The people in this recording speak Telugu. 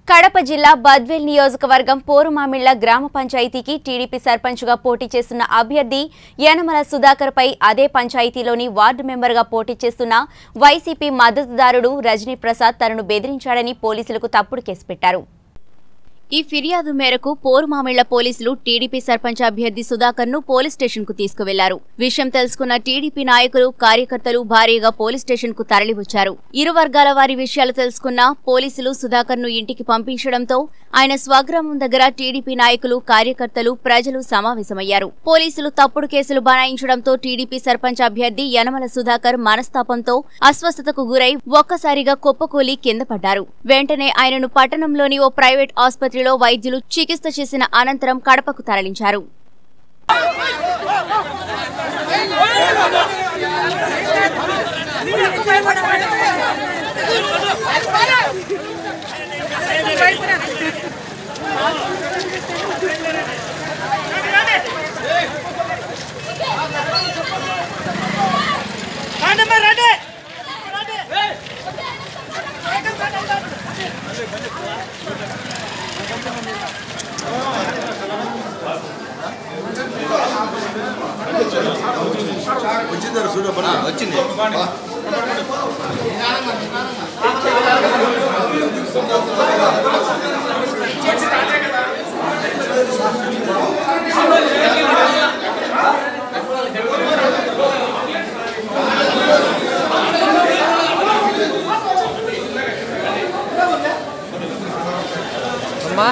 కడప జిల్లా బద్వేల్ నియోజకవర్గం పోరుమామిళ్ల గ్రామ పంచాయతీకి టీడీపీ సర్పంచ్గా పోటీ చేస్తున్న అభ్యర్థి యనమల సుధాకర్ పై అదే పంచాయతీలోని వార్డు మెంబర్గా పోటీ చేస్తున్న వైసీపీ మద్దతుదారుడు రజనీ ప్రసాద్ తనను బెదిరించాడని పోలీసులకు తప్పుడు కేసు పెట్టారు. ఈ ఫిర్యాదు మేరకు పోరుమామిళ్ల పోలీసులు టీడీపీ సర్పంచ్ అభ్యర్థి సుధాకర్ ను పోలీస్ స్టేషన్ కు తీసుకువెళ్లారు. విషయం తెలుసుకున్న టీడీపీ నాయకులు కార్యకర్తలు భారీగా పోలీస్ స్టేషన్ కు తరలివచ్చారు. ఇరు వర్గాల వారి విషయాలు తెలుసుకున్న పోలీసులు సుధాకర్ ను ఇంటికి పంపించడంతో ఆయన స్వగ్రామం దగ్గర టీడీపీ నాయకులు కార్యకర్తలు ప్రజలు సమావేశమయ్యారు. పోలీసులు తప్పుడు కేసులు బనాయించడంతో టీడీపీ సర్పంచ్ అభ్యర్థి యనమల సుధాకర్ మనస్తాపంతో అస్వస్థతకు గురై ఒక్కసారిగా కుప్పకూలి కింద పడ్డారు. వెంటనే ఆయనను పట్టణంలోని ఓ ప్రైవేట్ ఆసుపత్రిలో వైద్యులు చికిత్స చేసిన అనంతరం కడపకు తరలించారు. వచ్చింది అమ్మా